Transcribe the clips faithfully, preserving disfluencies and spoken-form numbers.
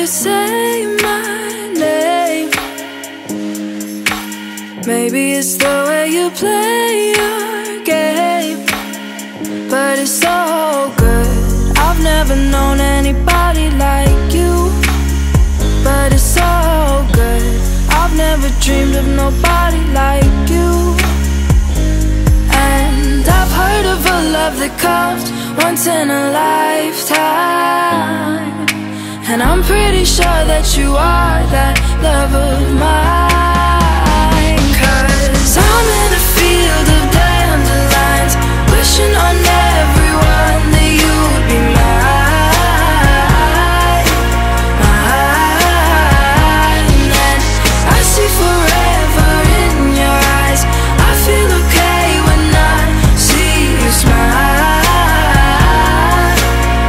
you say my name. Maybe it's the way you play your game, but it's so good. I've never known anybody like you, but it's so good. I've never dreamed of nobody like you. And I've heard of a love that comes once in a lifetime, and I'm pretty sure that you are that love of mine. Cause I'm in a field of dandelions, wishing on everyone that you'd be mine, mine. And I see forever in your eyes. I feel okay when I see you smile,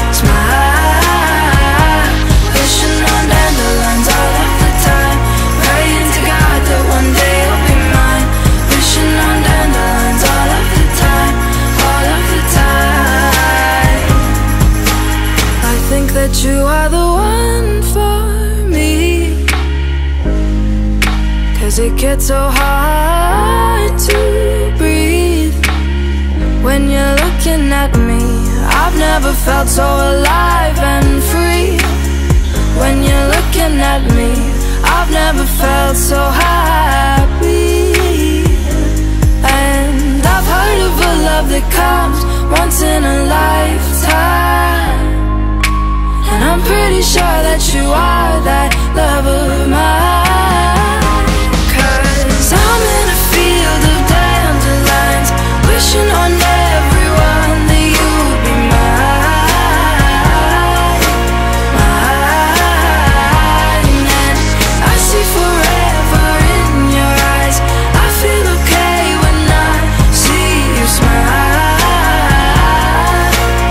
smile. Wishing on dandelions all of the time, praying to God that one day you'll be mine. Wishing on dandelions all of the time, all of the time. I think that you are the one for me, cause it gets so hard to breathe when you're looking at me. I've never felt so alive and free when you're looking at me. I've never felt so happy. And I've heard of a love that comes once in a lifetime, and I'm pretty sure that you are that love of mine. Cause I'm in a field of dandelions, wishing on everyone that you'd be mine, mine. And I see forever in your eyes. I feel okay when I see you smile,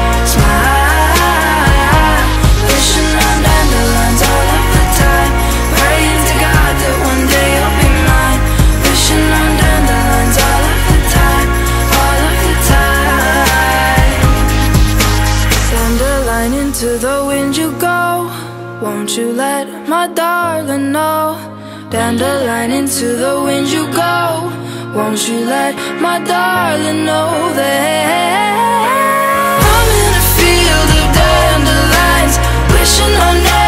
smile. Wishing on dandelions all of the time, praying to God that one day you'll be mine. Wishing on dandelions all of the time, all of the time. Dandelion, into the wind you go, won't you let my darling know? Dandelion, into the wind you go, won't you let my darling know that I'm in a field of dandelions, wishing on